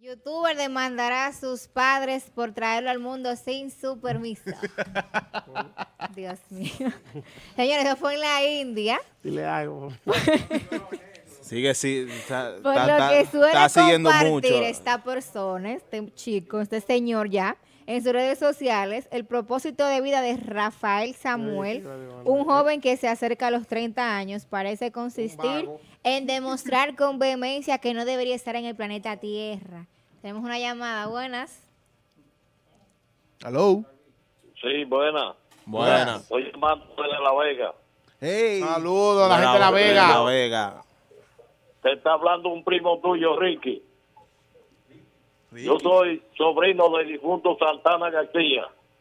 Youtuber demandará a sus padres por traerlo al mundo sin su permiso. Dios mío. Señores, eso fue en la India. Dile algo. Sigue, sí, Por lo que suele está siguiendo compartir mucho. esta persona, este chico, este señor ya, en sus redes sociales, el propósito de vida de Rafael Samuel, un joven que se acerca a los 30 años, parece consistir en demostrar con vehemencia que no debería estar en el planeta Tierra. Tenemos una llamada, buenas. Hello. Sí, buena. Buena. Estoy llamando de La Vega. Hey. Saludos a la gente de La Vega. La Vega. Te está hablando un primo tuyo, Ricky. Ricky. Yo soy sobrino del difunto Santana García.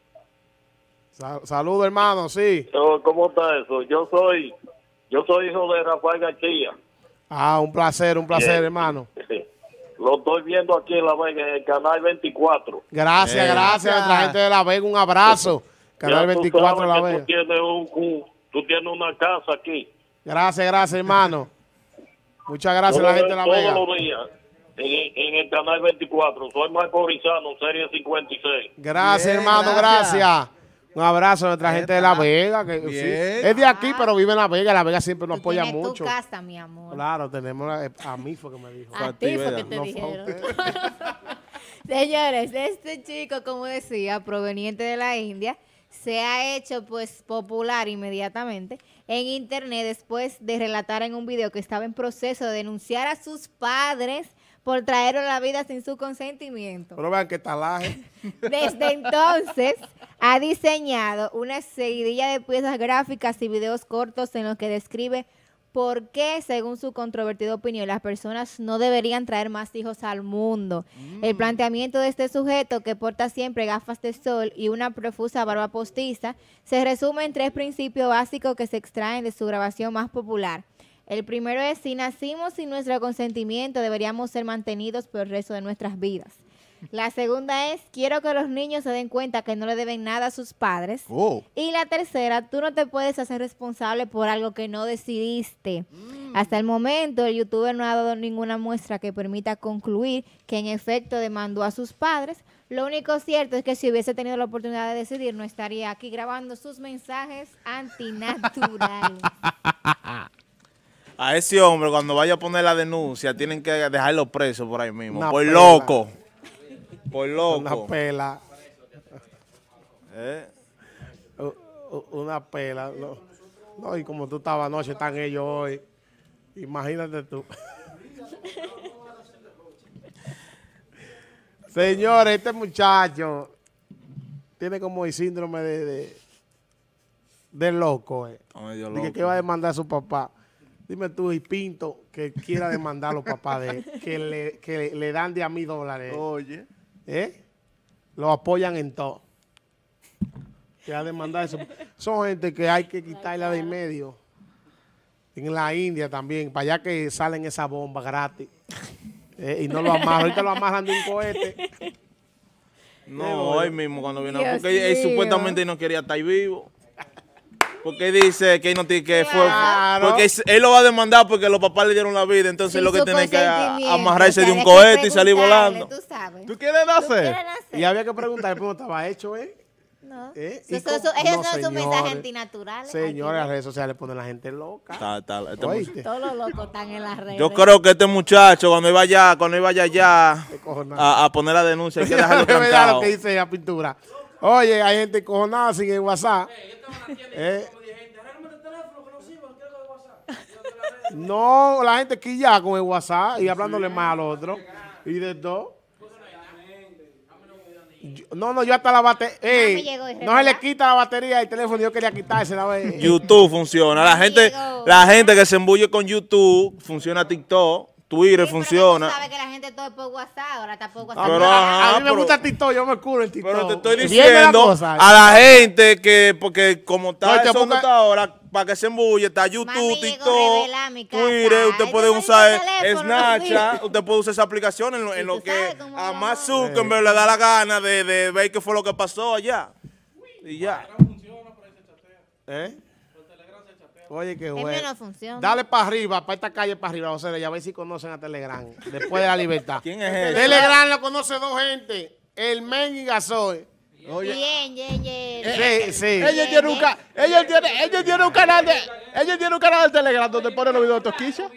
Saludos, hermano, sí. ¿Cómo está eso? Yo soy hijo de Rafael García. Ah, un placer, hermano. Lo estoy viendo aquí en La Vega, en el canal 24. Gracias, gracias a nuestra gente de La Vega. Un abrazo. Canal Ya tú 24 de La sabes que Vega. tú tienes una casa aquí. Gracias, hermano. Muchas gracias a la gente de La Vega. Todos los días en el canal 24. Soy Marco Rizano, serie 56. Gracias, Bien, hermano, gracias. Un abrazo a nuestra gente de La Vega. Que, sí, Bien. es de aquí, pero vive en La Vega. La Vega siempre nos Tú apoya tienes mucho. tu casa, mi amor. Claro, tenemos a mí fue que me dijo. A ti fue que te No fue a dijeron. usted. Señores, este chico, como decía, proveniente de la India, se ha hecho pues popular inmediatamente en internet después de relatar en un video que estaba en proceso de denunciar a sus padres por traerlo a la vida sin su consentimiento. Pero vean que talaje. Desde entonces ha diseñado una seguidilla de piezas gráficas y videos cortos en los que describe por qué, según su controvertida opinión, las personas no deberían traer más hijos al mundo. El planteamiento de este sujeto, que porta siempre gafas de sol y una profusa barba postiza, se resume en 3 principios básicos que se extraen de su grabación más popular. El primero es: si nacimos sin nuestro consentimiento, deberíamos ser mantenidos por el resto de nuestras vidas. La segunda es: quiero que los niños se den cuenta que no le deben nada a sus padres. Oh. Y la tercera: tú no te puedes hacer responsable por algo que no decidiste. Hasta el momento, el youtuber no ha dado ninguna muestra que permita concluir que en efecto demandó a sus padres. Lo único cierto es que si hubiese tenido la oportunidad de decidir, no estaría aquí grabando sus mensajes antinaturales. A ese hombre, cuando vaya a poner la denuncia, tienen que dejarlo preso por ahí mismo. Una Por pela. loco. Por Una loco. pela. ¿Eh? Una pela. No, y como tú estabas anoche, están ellos hoy. Imagínate tú. Señores, este muchacho tiene como el síndrome de loco. Ay, Dios, Dije loco. que va a demandar a su papá. Dime tú, y Pinto, que quiera demandar a los papás de él, que le dan de a $1,000. Oye. ¿Eh? Lo apoyan en todo. Que a demandar eso. Son gente que hay que quitarla de en medio. En la India también, para allá que salen esas bombas gratis. Y no lo amarran. Ahorita lo amarran de un cohete. No, hoy mismo cuando vino. Dios Porque él mío. supuestamente no quería estar vivo. Porque dice que él no tiene que fue. Claro. Porque él lo va a demandar porque los papás le dieron la vida. Entonces Sin lo que su tiene que consentimiento. amarrarse de un Hay que cohete y salir preguntarle, volando. Tú sabes. ¿Tú quieres ¿Tú nacer? quieres nacer? Y había que preguntar cómo estaba hecho, ¿eh? No. ¿Eh? Eso- ¿Y eso- cómo? ellos No, son sus mensajes señores. antinaturales. Señores, las Aquí, redes sociales ponen a la gente loca. Este ¿Oíste? todos los locos están en las redes. Yo creo que este muchacho, cuando iba allá Qué cojonada. a poner la denuncia, hay que dejarlo Es verdad lo trancado. que dice la pintura. Oye, hay gente cojonada sin el WhatsApp. No, la gente aquí ya con el WhatsApp y hablándole más al otro. Y de todo. Yo hasta la batería. Mami llegó y No se le revelá. quita la batería del teléfono. Yo quería quitársela. ¿Ves? YouTube funciona. Llegó. La gente que se embulle con YouTube, funciona TikTok, Twitter Sí, funciona. Pero tú sabes que la gente todo es por WhatsApp, ahora está por WhatsApp. Pero, a ajá, mí me pero- gusta TikTok. Yo me curo en TikTok. Pero te estoy Viendo la diciendo cosa. a la gente que, porque como está No, el te son de ponga- esta hora, para que se embulle, está Mami YouTube, llegó, TikTok, revela mi casa. Twitter, usted Ay, puede te pedí usar tu teléfono, Snapchat, sí. usted puede usar esa aplicación en Y lo tú que sabes cómo a va. Mark Zuckerberg le da la gana de ver qué fue lo que pasó allá. Y ya. ¿Eh? Oye, qué El mío bueno. no funciona. Dale para arriba, para esta calle para arriba, José, ya a ver si conocen a Telegram. Después de la libertad. ¿Quién es ese? Telegram lo conoce dos gente. El Men y Gasoy. Oye, Bien. Sí, sí. ella tiene un canal de Telegram donde pone los videos de Tosquicha.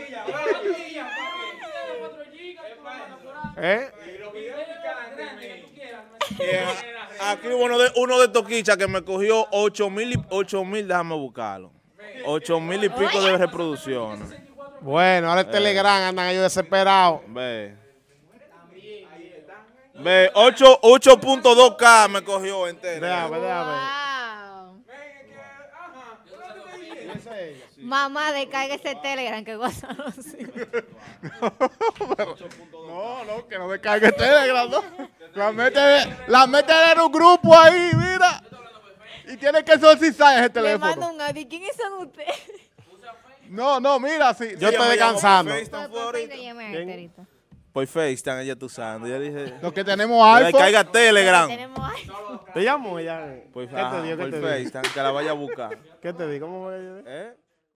¿Eh? Aquí hubo uno de Toquicha que me cogió 8,000, déjame buscarlo. 8,000 y pico de reproducciones. Bueno, ahora el Telegram andan ellos desesperados. Ve. Ve, 8.2K me cogió entero. Déjame. Wow. Mamá, descarga ese Telegram que goza los hijos. No, que no me cargue Telegram, ¿no? La mete en un grupo ahí, mira. Y tiene que exorcizar ese Le teléfono. mando un audio. ¿Quiénes son ustedes? No, mira, sí. Yo estoy descansando. Por FaceTime ella está usando. Ya dije. Los que tenemos Que iPhone. caiga Telegram. Tenemos iPhone. ¿Te llamo ella? Por, ¿Qué te digo? ¿Qué por te digo? FaceTime, que la vaya a buscar. ¿Qué te digo? ¿Cómo voy a ¿Eh?